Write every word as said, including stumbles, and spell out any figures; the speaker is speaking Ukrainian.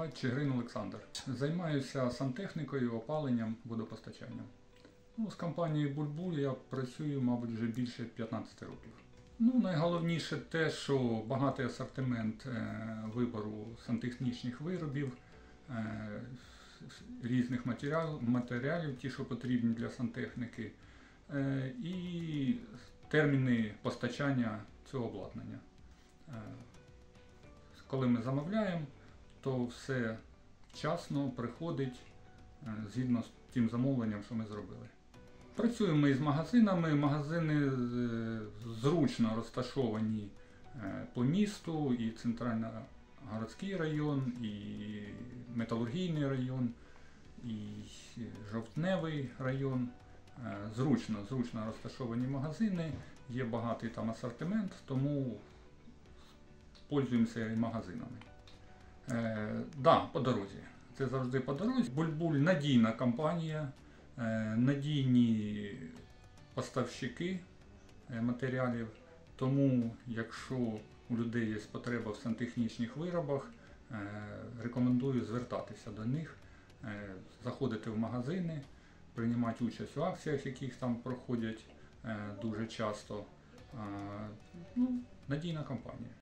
звати Чигирин Олександр. Займаюся сантехнікою, опаленням, водопостачанням. Ну, з компанією Буль-Буль я працюю, мабуть, вже більше п'ятнадцять років. Ну, найголовніше те, що багатий асортимент е, вибору сантехнічних виробів, е, різних матеріал, матеріалів, ті, що потрібні для сантехніки, е, і терміни постачання цього обладнання. Е, коли ми замовляємо, то все вчасно приходить е, згідно з тим замовленням, що ми зробили. Працюємо ми з магазинами. Магазини зручно розташовані по місту, і центрально-городський район, і металургійний район, і жовтневий район. Зручно, зручно розташовані магазини, є багатий там асортимент, тому пользуємося і магазинами. Так, да, по дорозі. Це завжди по дорозі. Буль-Буль надійна компанія. Надійні поставщики матеріалів, тому якщо у людей є потреба в сантехнічних виробах, рекомендую звертатися до них, заходити в магазини, приймати участь у акціях, яких там проходять дуже часто. Ну, надійна компанія.